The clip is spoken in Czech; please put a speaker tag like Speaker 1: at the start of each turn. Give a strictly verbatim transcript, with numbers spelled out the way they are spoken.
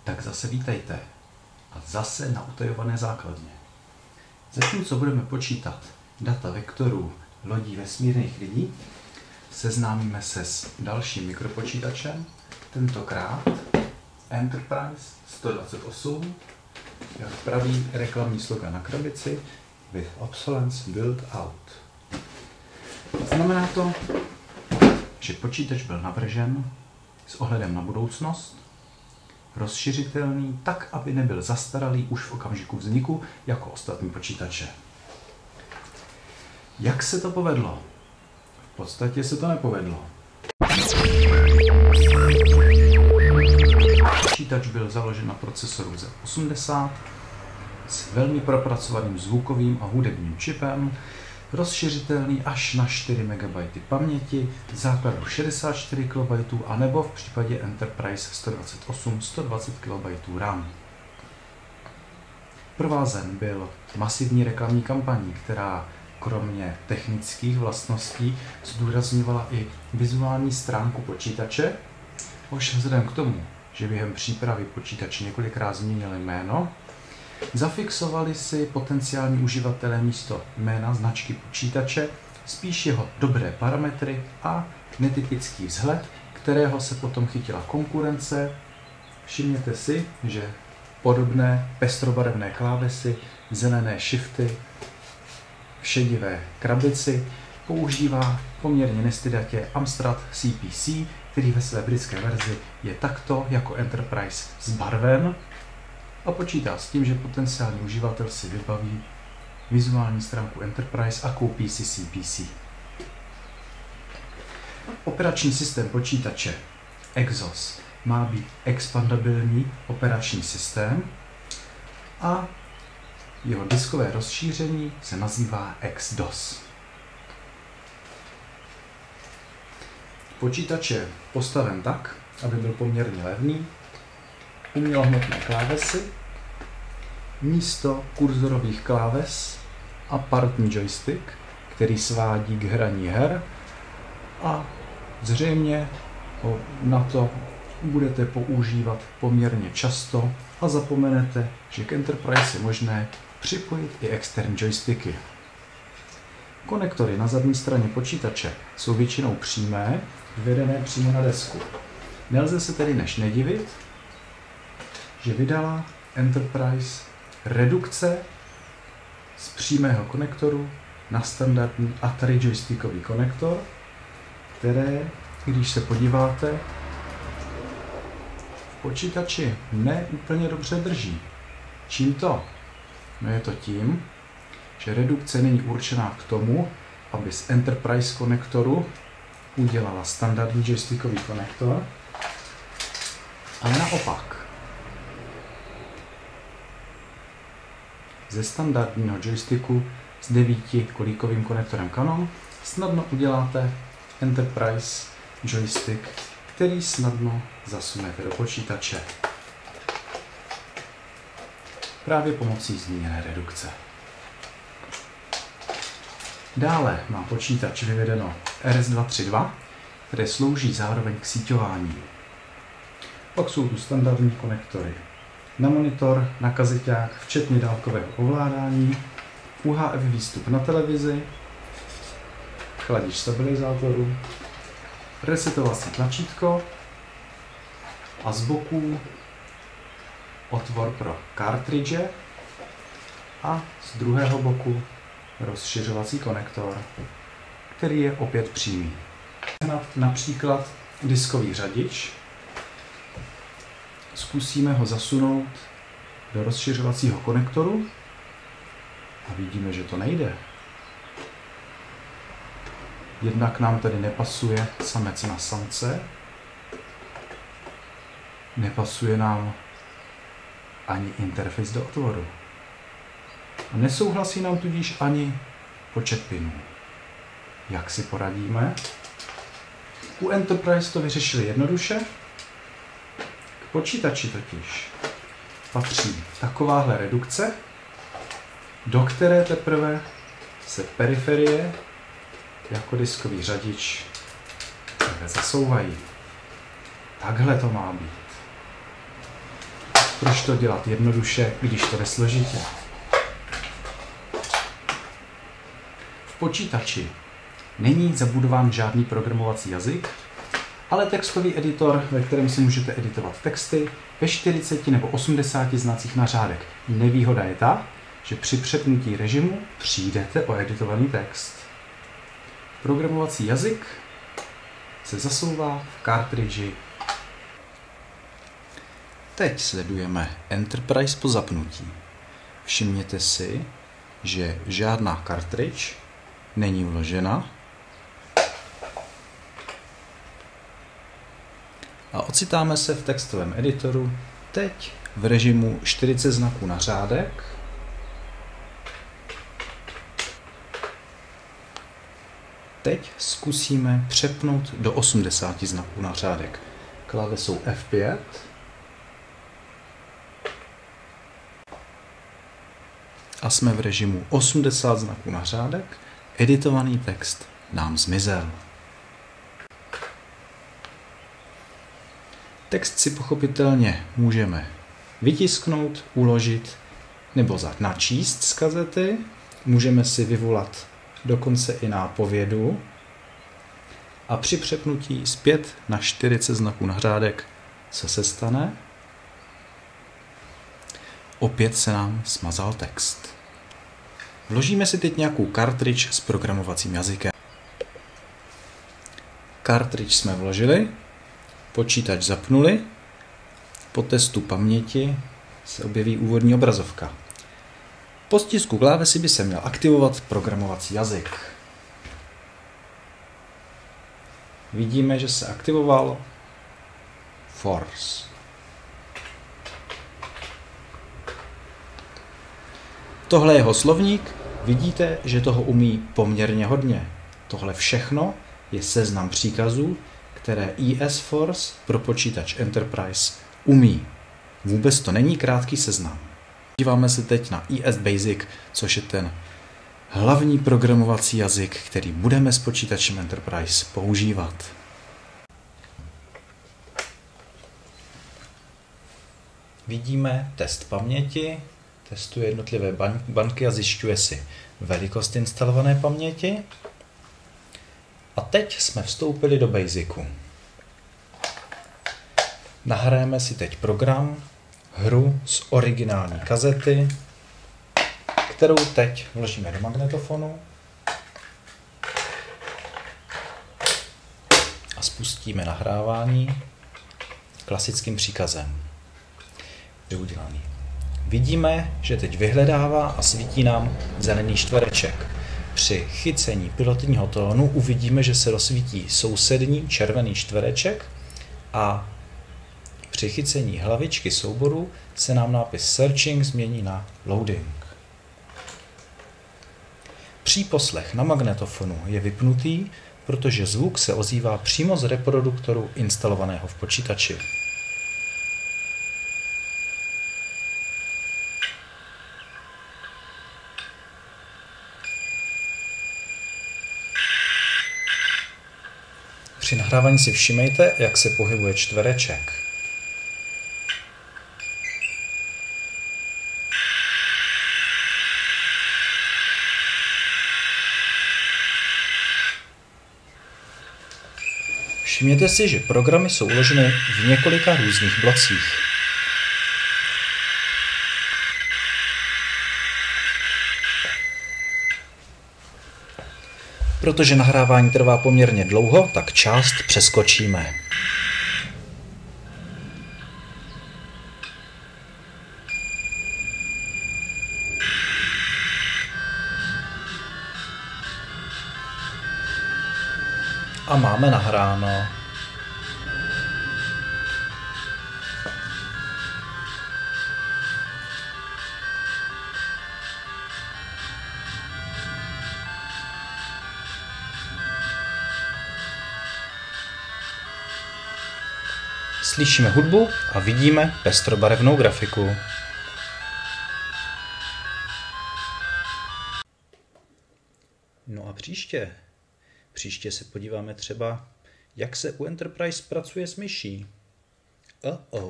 Speaker 1: Tak zase vítejte. A zase na utajované základně. Zatímco budeme počítat data vektorů lodí vesmírných lidí, seznámíme se s dalším mikropočítačem, tentokrát Enterprise sto dvacet osm, jak praví reklamní slogan na krabici, with obsolence built out. Znamená to, že počítač byl navržen s ohledem na budoucnost, rozšiřitelný tak, aby nebyl zastaralý už v okamžiku vzniku jako ostatní počítače. Jak se to povedlo? V podstatě se to nepovedlo. Počítač byl založen na procesoru Z osmdesát s velmi propracovaným zvukovým a hudebním čipem, rozšiřitelný až na čtyři megabajty paměti, základu šedesát čtyři kilobajtů a nebo v případě Enterprise sto dvacet osm sto dvacet kilobajtů RAM. Provázen byl masivní reklamní kampaní, která kromě technických vlastností zdůrazňovala i vizuální stránku počítače. Ovšem vzhledem k tomu, že během přípravy počítač několikrát změnil jméno, zafixovali si potenciální uživatelé místo jména značky počítače spíš jeho dobré parametry a netypický vzhled, kterého se potom chytila konkurence. Všimněte si, že podobné pestrobarevné klávesy, zelené shifty v šedivé krabici používá poměrně nestydatě Amstrad C P C, který ve své britské verzi je takto jako Enterprise zbarven a počítá s tím, že potenciální uživatel si vybaví vizuální stránku Enterprise a koupí si C P C. Operační systém počítače Exos má být expandabilní operační systém a jeho diskové rozšíření se nazývá X DOS. Počítač je postaven tak, aby byl poměrně levný, umělohmotné klávesy, místo kurzorových kláves a partní joystick, který svádí k hraní her a zřejmě ho na to budete používat poměrně často a zapomenete, že k Enterprise je možné připojit i externí joysticky. Konektory na zadní straně počítače jsou většinou přímé, vedené přímo na desku. Nelze se tedy než nedivit, že vydala Enterprise redukce z přímého konektoru na standardní Atari joystickový konektor, které, když se podíváte, v počítači ne úplně dobře drží. Čím to? No je to tím, že redukce není určená k tomu, aby z Enterprise konektoru udělala standardní joystickový konektor, ale naopak. Ze standardního joysticku s devíti kolíkovým konektorem Canon snadno uděláte Enterprise joystick, který snadno zasunete do počítače. Právě pomocí zmíněné redukce. Dále má počítač vyvedeno R S dva tři dva, které slouží zároveň k síťování. Pak jsou tu standardní konektory na monitor, na kazeťák, včetně dálkového ovládání, U H F výstup na televizi, chladič stabilizátoru, resetovací tlačítko a z boků otvor pro kartridže a z druhého boku rozšiřovací konektor, který je opět přímý. Například diskový řadič. Zkusíme ho zasunout do rozšiřovacího konektoru a vidíme, že to nejde. Jednak nám tady nepasuje samec na samce, nepasuje nám ani interface do otvoru. A nesouhlasí nám tudíž ani počet pinů. Jak si poradíme? U Enterprise to vyřešili jednoduše. K počítači totiž patří takováhle redukce, do které teprve se periferie jako diskový řadič zasouvají. Takhle to má být. Proč to dělat jednoduše, když to jde složitě? V počítači není zabudován žádný programovací jazyk, ale textový editor, ve kterém si můžete editovat texty ve čtyřiceti nebo osmdesáti znacích na řádek. Nevýhoda je ta, že při přepnutí režimu přijdete o editovaný text. Programovací jazyk se zasouvá v kartridži. Teď sledujeme Enterprise po zapnutí. Všimněte si, že žádná kartridž není vložena a ocitáme se v textovém editoru teď v režimu čtyřicet znaků na řádek. Teď zkusíme přepnout do osmdesáti znaků na řádek. Klávesou F pět. A jsme v režimu osmdesát znaků na řádek. Editovaný text nám zmizel. Text si pochopitelně můžeme vytisknout, uložit nebo načíst z kazety. Můžeme si vyvolat dokonce i nápovědu. A při přepnutí zpět na čtyřicet znaků na řádek, co se stane? Opět se nám smazal text. Vložíme si teď nějakou kartridž s programovacím jazykem. Kartridž jsme vložili, počítač zapnuli, po testu paměti se objeví úvodní obrazovka. Po stisku klávesy by se měl aktivovat programovací jazyk. Vidíme, že se aktivoval Force. Tohle je jeho slovník, vidíte, že toho umí poměrně hodně. Tohle všechno je seznam příkazů, které E S Force pro počítač Enterprise umí. Vůbec to není krátký seznam. Díváme se teď na E S Basic, což je ten hlavní programovací jazyk, který budeme s počítačem Enterprise používat. Vidíme test paměti, testuje jednotlivé banky a zjišťuje si velikost instalované paměti. A teď jsme vstoupili do Basicu. Nahrajeme si teď program, hru z originální kazety, kterou teď vložíme do magnetofonu a spustíme nahrávání klasickým příkazem. Je udělaný. Vidíme, že teď vyhledává a svítí nám zelený čtvereček. Při chycení pilotního tónu uvidíme, že se rozsvítí sousední červený čtvereček a při chycení hlavičky souboru se nám nápis Searching změní na Loading. Příposlech na magnetofonu je vypnutý, protože zvuk se ozývá přímo z reproduktoru instalovaného v počítači. Při nahrávání si všimejte, jak se pohybuje čtvereček. Všimněte si, že programy jsou uloženy v několika různých blocích. Protože nahrávání trvá poměrně dlouho, tak část přeskočíme. A máme nahráno. Slyšíme hudbu a vidíme pestrobarevnou grafiku. No a příště? Příště se podíváme třeba, jak se u Enterprise pracuje s myší. Uh-oh.